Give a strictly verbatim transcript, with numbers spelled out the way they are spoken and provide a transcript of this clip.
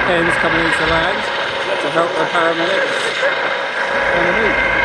hens coming into land to help the paramedics on the move.